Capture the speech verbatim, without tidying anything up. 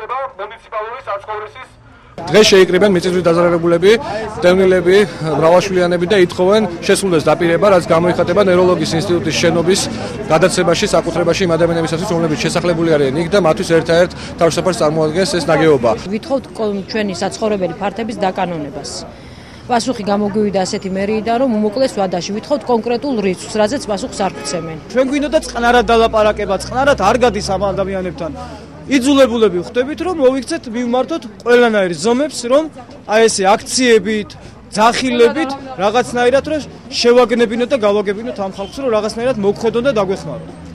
ხდება მუნიციპალური საცხოვრისის დღეს შეიკრიბნენ მიწისძვრის დაზარალებულები, მტევნილები, მრავალშვილიანები და ითხოვენ შესრულდეს დაპირება, რაც გამოიხატება ნეიროლოგიის ინსტიტუტის შენობის გადაცემაში, საკუთრებაში იმ ადამიანებისათვის, რომლებიც შესახლებული არიან იქ და მათთვის ერთ-ერთ თავშესაფარს წარმოადგენს ეს ნაგებობა. Ვითხოვთ ჩვენი საცხოვრებელი ფართების დაკანონებას. Პასუხი გამოგვივიდა ასეთი მერიიდან, რომ უმოკლეს ვადაში ვითხოვთ კონკრეტულ რიცხვს, რაზეც პასუხს არ გვცემენ. ჩვენ გვინდოდა წყნარად დალაპარაკება, წყნარად არ გადის ამ ადამიანებთან. იძულებულები ხდებით, რომ მოვიქცეთ, მივმართოთ ყველანაირ ზომებს, რომ აი ესე აქციებით, ძახილებით, რაღაცნაირად რომ შევაგნებინოთ და გავაგებინოთ ამ ხალხს, რომ რაღაცნაირად მოგხვედონ და დაგვეხმაროთ.